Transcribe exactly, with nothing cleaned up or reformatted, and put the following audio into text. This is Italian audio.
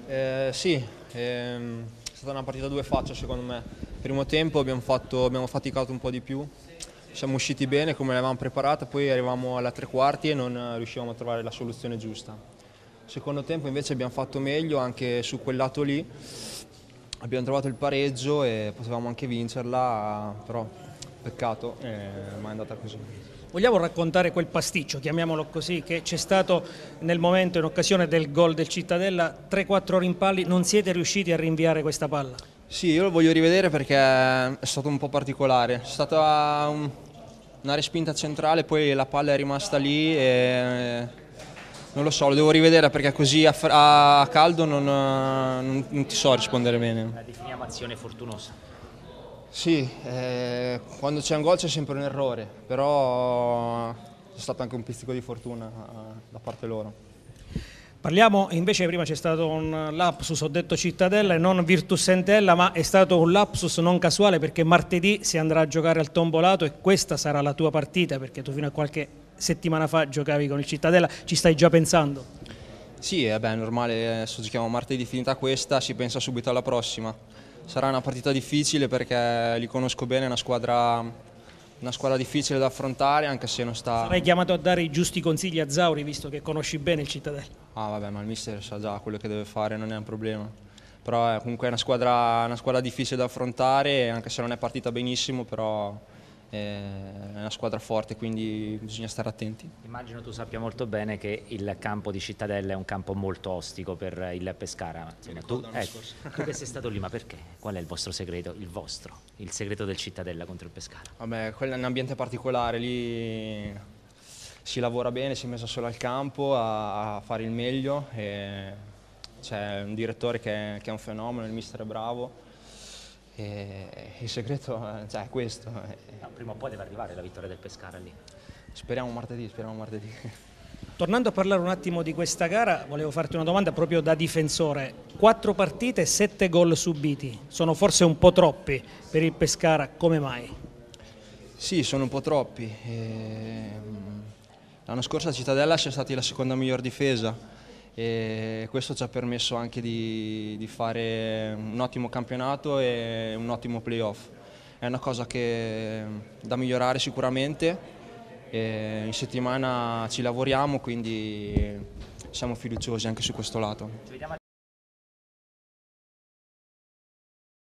Eh, sì, ehm, è stata una partita a due facce secondo me. Primo tempo abbiamo, fatto, abbiamo faticato un po' di più, siamo usciti bene come l'avevamo preparata, poi arrivavamo alla tre quarti e non riuscivamo a trovare la soluzione giusta. Secondo tempo invece abbiamo fatto meglio anche su quel lato lì, abbiamo trovato il pareggio e potevamo anche vincerla, però peccato, eh, ma è andata così. Vogliamo raccontare quel pasticcio, chiamiamolo così, che c'è stato nel momento in occasione del gol del Cittadella, tre quattro rimpalli, non siete riusciti a rinviare questa palla? Sì, io lo voglio rivedere perché è stato un po' particolare. È stata un- una respinta centrale, poi la palla è rimasta lì e non lo so, lo devo rivedere perché così a, fr- a caldo non, non- non ti so rispondere bene. La definiamo azione fortunosa. Sì, eh, quando c'è un gol c'è sempre un errore, però c'è stato anche un pizzico di fortuna eh, da parte loro. Parliamo invece, prima c'è stato un lapsus, ho detto Cittadella e non Virtus Entella, ma è stato un lapsus non casuale perché martedì si andrà a giocare al Tombolato e questa sarà la tua partita perché tu fino a qualche settimana fa giocavi con il Cittadella, ci stai già pensando? Sì, è beh, normale, adesso giochiamo martedì, finita questa, si pensa subito alla prossima. Sarà una partita difficile perché li conosco bene, è una squadra, una squadra difficile da affrontare anche se non sta... Sarai chiamato a dare i giusti consigli a Zauri visto che conosci bene il Cittadella. Ah vabbè, ma il mister sa già quello che deve fare, non è un problema. Però è comunque una squadra, una squadra difficile da affrontare, anche se non è partita benissimo, però è una squadra forte, quindi bisogna stare attenti. Immagino tu sappia molto bene che il campo di Cittadella è un campo molto ostico per il Pescara. Tu, ecco, tu che sei stato lì, ma perché? Qual è il vostro segreto? Il vostro, il segreto del Cittadella contro il Pescara? Vabbè, quello è un ambiente particolare, lì si lavora bene, si è messo solo al campo a, a fare il meglio. E c'è un direttore che è, che è un fenomeno, il mister è bravo. E il segreto cioè, è questo. No, prima o poi deve arrivare la vittoria del Pescara lì. Speriamo martedì, speriamo martedì. Tornando a parlare un attimo di questa gara, volevo farti una domanda proprio da difensore. Quattro partite e sette gol subiti, sono forse un po' troppi per il Pescara, come mai? Sì, sono un po' troppi. Ehm, L'anno scorso a Cittadella siamo stati la seconda miglior difesa e questo ci ha permesso anche di, di fare un ottimo campionato e un ottimo playoff. È una cosa che da migliorare sicuramente. E in settimana ci lavoriamo, quindi siamo fiduciosi anche su questo lato.